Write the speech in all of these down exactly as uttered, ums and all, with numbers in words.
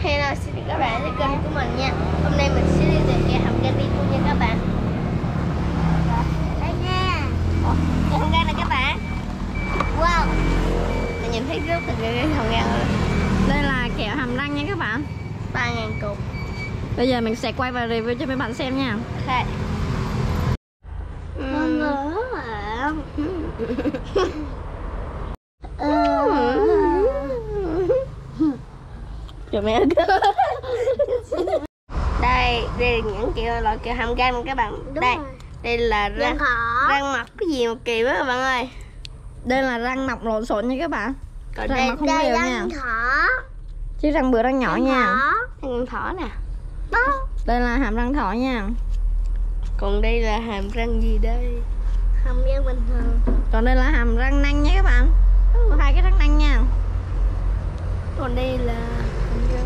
Hello, xin chào các bạn đến kênh của mình nha. Hôm nay mình sẽ đi tìm kẻ hầm gan đi luôn nha các bạn. Đây nha. Ủa, kẻ hầm gan này các bạn. Wow. Mình nhìn thấy rất là ghê hầm gan rồi. Đây là kẹo hàm răng nha các bạn. ba ngàn cục. Bây giờ mình sẽ quay và review cho mấy bạn xem nha. Ok. Ngon ngỡ à. Trời mẹ đây, đây là những kiểu loại kẹo hầm gan các bạn. Đúng đây, rồi. Đây là răng răng mọc cái gì một kỳ quá các bạn ơi. Đây là răng mọc lộn xộn nha các bạn. Còn răng đây, mà không đây đều răng nha. thỏ. Chứ răng bự răng nhỏ răng nha. Thỏ. Răng thỏ nè. Đó. Đây là hàm răng thỏ nha. Còn đây là hàm răng gì đây? Hàm răng bình thường. Còn đây là hàm răng nanh nha các bạn. Có hai cái răng nanh nha. Còn đây là hàm răng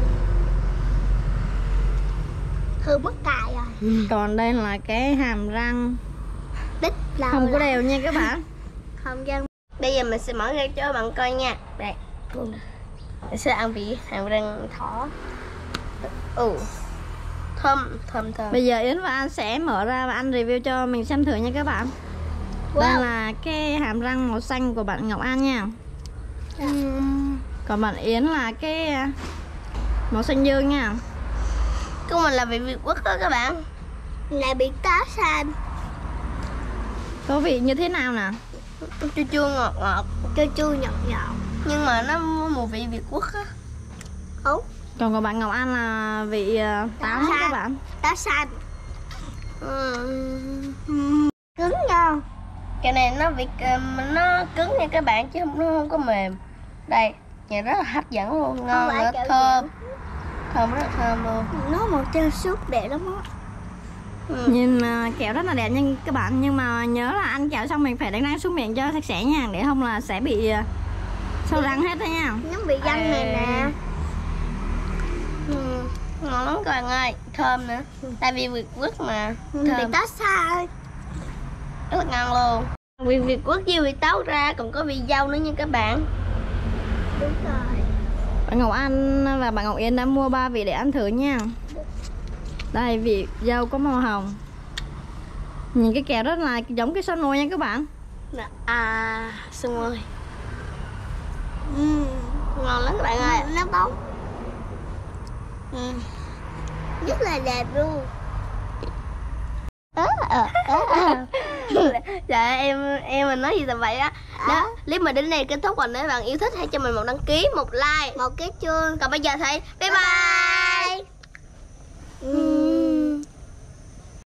hư mất cài rồi. Còn đây là cái hàm răng đít không có đều nha các bạn. Hàm răng. Bây giờ mình sẽ mở ra cho các bạn coi nha. Đây. Mình sẽ ăn vị hàm răng thỏ. Ừ. Thơm, thơm thơm. Bây giờ Yến và Anh sẽ mở ra và ăn review cho mình xem thử nha các bạn. Wow. Đây là cái hàm răng màu xanh của bạn Ngọc An nha. uhm. Còn bạn Yến là cái màu xanh dương nha. Của mình là vị Việt Quốc đó các bạn. Là bị cá xanh. Có vị như thế nào nè? Chua chua ngọt ngọt. Chua chua ngọt ngọt. Nhưng mà nó mùi vị Việt Quốc á. Ủa? Còn của bạn Ngọc An là vị táo nha các bạn. Táo xanh. uhm. Cứng nha. Cái này nó vị nó cứng nha các bạn, chứ không nó không có mềm. Đây, nhìn rất là hấp dẫn luôn, ngon nữa, thơm. Thơm rất là thơm luôn. Nó màu trơn súp đẹp lắm á. ừ. Nhìn uh, kẹo rất là đẹp nha các bạn. Nhưng mà nhớ là ăn kẹo xong mình phải đánh răng xuống miệng cho sạch sẽ nha. Để không là sẽ bị uh, sâu răng hết đó nha. Nó bị răng này nè. ừ. Ngon lắm các bạn ơi, thơm nữa. Tại vì Việt Quốc mà thơm. Bị táo xay rất là ngon luôn. Vị Việt Quốc với vị táo ra còn có vị dâu nữa nha các bạn. Đúng rồi. Bạn Ngọc An và bạn Ngọc Yến đã mua ba vị để ăn thử nha. Đây, vị dâu có màu hồng. Nhìn cái kẹo rất là giống cái son môi nha các bạn. À, son môi. uhm. Ngon lắm các bạn ơi. Nó bóng. uhm. Rất là đẹp luôn. Dạ em em mình nói gì tầm vậy á. Đó, clip mà đến đây kết thúc rồi. Nếu bạn yêu thích hãy cho mình một đăng ký, một like, một cái chuông. Còn bây giờ thì bye bye.